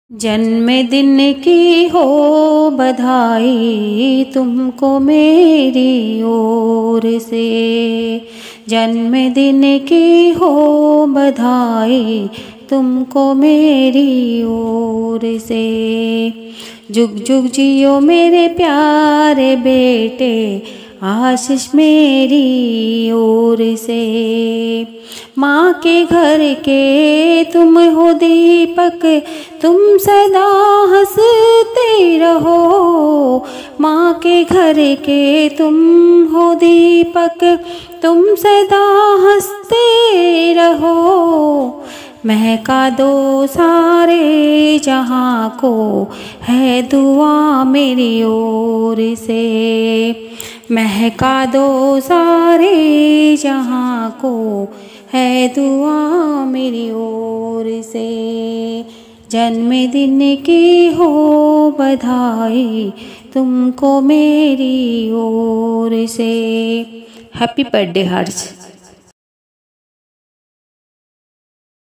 जन्मदिन की हो बधाई तुमको मेरी ओर से। जन्मदिन की हो बधाई तुमको मेरी ओर से। जुग जुग जियो मेरे प्यारे बेटे, आशीष मेरी ओर से। माँ के घर के तुम हो दीपक, तुम सदा हंसते रहो। माँ के घर के तुम हो दीपक, तुम सदा हंसते रहो। महका दो सारे जहाँ को, है दुआ मेरी ओर से। महका दो सारे जहाँ को, है दुआ मेरी ओर से। जन्मदिन की हो बधाई तुमको मेरी ओर से। हैप्पी बर्थडे हर्ष।